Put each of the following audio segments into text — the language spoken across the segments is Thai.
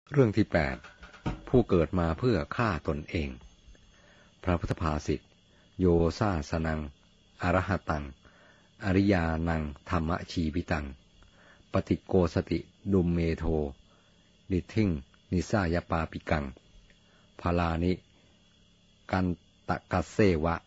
เรื่องที่8ผู้เกิดมาเพื่อฆ่าตนเองพระพุทธภาษิตโยซาสนังอรหตังอริยานังธรรมชีวิตังปฏิโกสติดุมเมโทนิทิงนิสายปาปิกังพาลานิกันตะกัสเสวะ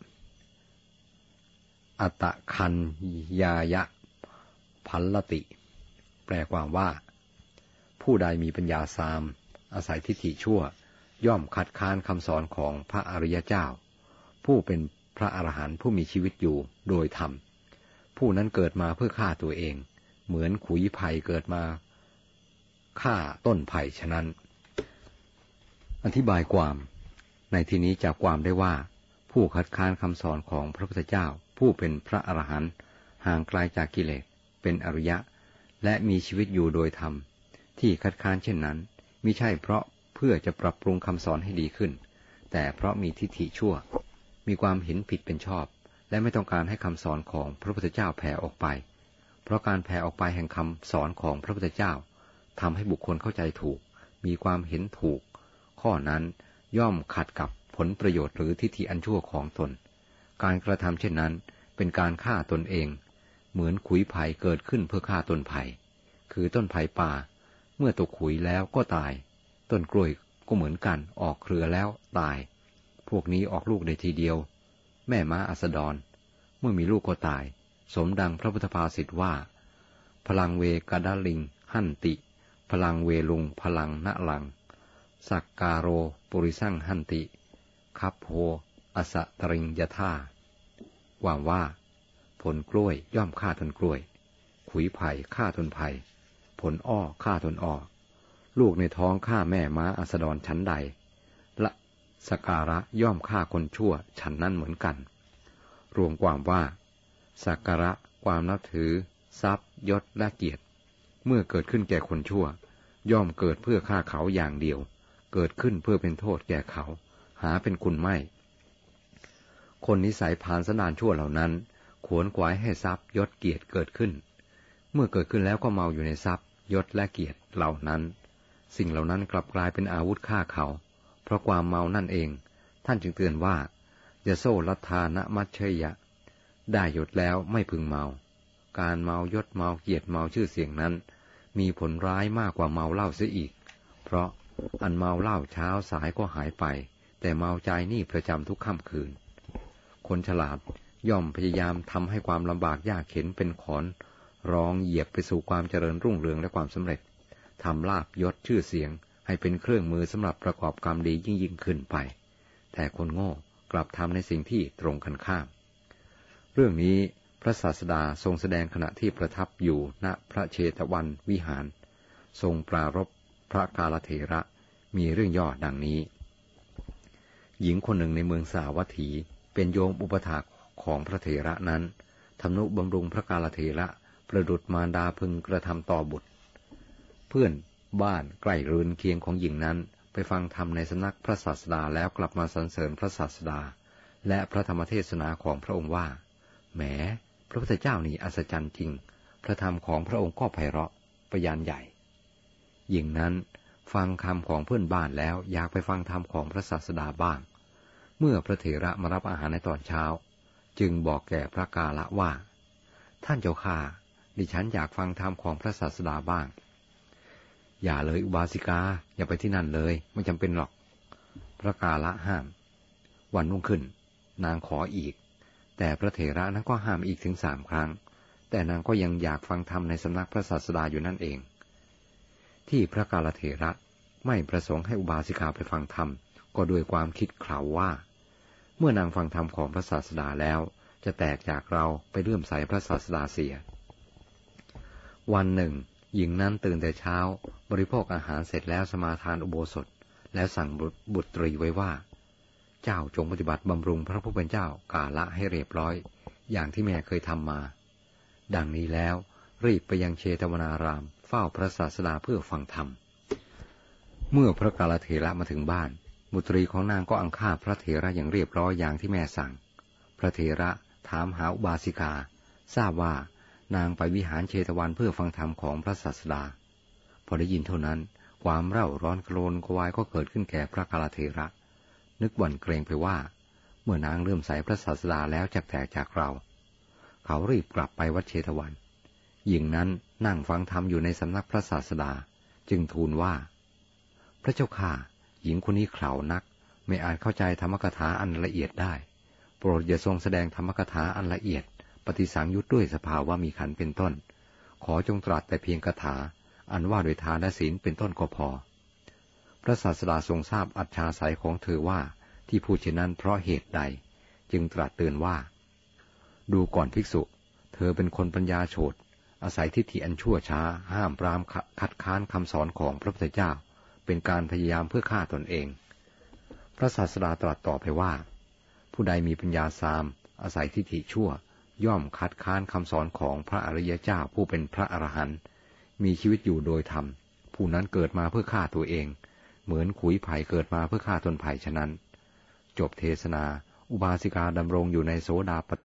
อัตคันยายะพัลลติแปลความว่าผู้ใดมีปัญญาสามอาศัยทิฏฐิชั่วย่อมคัดค้านคำสอนของพระอริยเจ้าผู้เป็นพระอรหันต์ผู้มีชีวิตอยู่โดยธรรมผู้นั้นเกิดมาเพื่อฆ่าตัวเองเหมือนขุยไผ่เกิดมาฆ่าต้นไผ่ฉะนั้นอธิบายความในที่นี้จับความได้ว่าผู้คัดค้านคำสอนของพระพุทธเจ้าผู้เป็นพระอรหันต์ห่างไกลจากกิเลสเป็นอริยะและมีชีวิตอยู่โดยธรรมที่คัดค้านเช่นนั้นมิใช่เพราะเพื่อจะปรับปรุงคำสอนให้ดีขึ้นแต่เพราะมีทิฏฐิชั่วมีความเห็นผิดเป็นชอบและไม่ต้องการให้คำสอนของพระพุทธเจ้าแผ่ออกไปเพราะการแผ่ออกไปแห่งคำสอนของพระพุทธเจ้าทำให้บุคคลเข้าใจถูกมีความเห็นถูกข้อนั้นย่อมขัดกับผลประโยชน์หรือทิฏฐิอันชั่วของตนการกระทำเช่นนั้นเป็นการฆ่าตนเองเหมือนขุยไผ่เกิดขึ้นเพื่อฆ่าต้นไผ่คือต้นไผ่ป่าเมื่อตกขุยแล้วก็ตายต้นกล้วยก็เหมือนกันออกเครือแล้วตายพวกนี้ออกลูกในทีเดียวแม่ม้าอัสดรเมื่อมีลูกก็ตายสมดังพระพุทธภาษิตว่าพลังเวกดาลิงหันติพลังเวลุงพลังณลังสักการโรปุริสั่งหันติคัพโพอสตริงยธาความว่าผลกล้วยย่อมฆ่าต้นกล้วยขุยไผ่ฆ่าต้นไผ่ผลอ้อฆ่าต้นอ้อลูกในท้องฆ่าแม่ม้าอัสดรชั้นใดละสักการะย่อมฆ่าคนชั่วฉันนั้นเหมือนกันรวมความว่าสักการะความนับถือทรัพย์ยศและเกียรติเมื่อเกิดขึ้นแก่คนชั่วย่อมเกิดเพื่อฆ่าเขาอย่างเดียวเกิดขึ้นเพื่อเป็นโทษแก่เขาหาเป็นคุณไม่คนนิสัยพาลสันดานชั่วเหล่านั้นขวนขวายให้ทรัพย์ยศเกียรติเกิดขึ้นเมื่อเกิดขึ้นแล้วก็เมาอยู่ในทรัพย์ยศและเกียรติเหล่านั้นสิ่งเหล่านั้นกลับกลายเป็นอาวุธฆ่าเขาเพราะความเมานั่นเองท่านจึงเตือนว่ายโสลัทธานะมัชเชยะได้ยศแล้วไม่พึงเมาการเมายศเมาเกียรติเมาชื่อเสียงนั้นมีผลร้ายมากกว่าเมาเหล้าเสียอีกเพราะอันเมาเหล้าเช้าสายก็หายไปแต่เมาใจนี่ประจำทุกค่ำคืนคนฉลาดย่อมพยายามทำให้ความลำบากยากเข็ญเป็นขอนรองเหยียบไปสู่ความเจริญรุ่งเรืองและความสำเร็จทำลาภยศชื่อเสียงให้เป็นเครื่องมือสำหรับประกอบกรรมดียิ่งขึ้นไปแต่คนโง่กลับทำในสิ่งที่ตรงกันข้ามเรื่องนี้พระศาสดาทรงแสดงขณะที่ประทับอยู่ณพระเชตวันวิหารทรงปรารภพระกาลเถระมีเรื่องย่อดังนี้หญิงคนหนึ่งในเมืองสาวัตถีเป็นโยมอุปถากของพระเถระนั้นทำนุบำรุงพระกาลเถระประดุจมารดาพึงกระทำต่อบุตรเพื่อนบ้านใกล้เรือนเคียงของหญิงนั้นไปฟังธรรมในสำนักพระศาสดาแล้วกลับมาสรรเสริญพระศาสดาและพระธรรมเทศนาของพระองค์ว่าแหมพระพุทธเจ้านี่อัศจรรย์จริงพระธรรมของพระองค์ก็ไพเราะประยานใหญ่หญิงนั้นฟังคำของเพื่อนบ้านแล้วอยากไปฟังธรรมของพระศาสดาบ้างเมื่อพระเถระมารับอาหารในตอนเช้าจึงบอกแก่พระกาละว่าท่านเจ้าข้าดิฉันอยากฟังธรรมของพระศาสดาบ้างอย่าเลยอุบาสิกาอย่าไปที่นั่นเลยไม่จำเป็นหรอกพระกาละห้ามวันรุ่งขึ้นนางขออีกแต่พระเถระนั้นก็ห้ามอีกถึง3 ครั้งแต่นางก็ยังอยากฟังธรรมในสำนักพระศาสดาอยู่นั่นเองที่พระกาลเถระไม่ประสงค์ให้อุบาสิกาไปฟังธรรมก็ด้วยความคิดเขลาว่าเมื่อนางฟังธรรมของพระศาสดาแล้วจะแตกจากเราไปเลื่อมใสพระศาสดาเสียวันหนึ่งหญิงนั้นตื่นแต่เช้าบริโภคอาหารเสร็จแล้วสมาทานอุโบสถแล้วสั่งบุตรีไว้ว่าเจ้าจงปฏิบัติบำรุงพระผู้เป็นเจ้ากาละให้เรียบร้อยอย่างที่แม่เคยทำมาดังนี้แล้วรีบไปยังเชตวนารามเฝ้าพระศาสดาเพื่อฟังธรรมเมื่อพระกาลเถระมาถึงบ้านบุตรีของนางก็อังคาพระเถระอย่างเรียบร้อยอย่างที่แม่สั่งพระเถระถามหาอุบาสิกาทราบว่านางไปวิหารเชตวันเพื่อฟังธรรมของพระศาสดาพอได้ยินเท่านั้นความเร่าร้อนโกรนกวายก็เกิดขึ้นแก่พระกาลเถระนึกหวั่นเกรงไปว่าเมื่อนางเลื่อมใสพระศาสดาแล้วจะแตกจากเราเขารีบกลับไปวัดเชตวันหญิงนั้นนั่งฟังธรรมอยู่ในสำนักพระศาสดาจึงทูลว่าพระเจ้าข้าหญิงคนนี้เขลานักไม่อาจเข้าใจธรรมกถาอันละเอียดได้โปรดอย่าทรงแสดงธรรมกถาอันละเอียดปฏิสังยุตด้วยสภาวะมีขันธ์เป็นต้นขอจงตรัสแต่เพียงคาถาอันว่าโดยทานและศีลเป็นต้นก็พอพระศาสดาทรงทราบอัจฉริยะของเธอว่าที่พูดเช่นนั้นเพราะเหตุใดจึงตรัสเตือนว่าดูก่อนภิกษุเธอเป็นคนปัญญาโฉดอาศัยทิฏฐิอันชั่วช้าห้ามปรามคัดค้านคำสอนของพระพุทธเจ้าเป็นการพยายามเพื่อฆ่าตนเองพระศาสดาตรัสต่อไปว่าผู้ใดมีปัญญาซามอาศัยทิฏฐิชั่วย่อมคัดค้านคำสอนของพระอริยเจ้าผู้เป็นพระอรหันต์มีชีวิตอยู่โดยธรรมผู้นั้นเกิดมาเพื่อฆ่าตัวเองเหมือนขุยไผ่เกิดมาเพื่อฆ่าต้นไผ่ฉะนั้นจบเทศนาอุบาสิกาดำรงอยู่ในโสดาปัต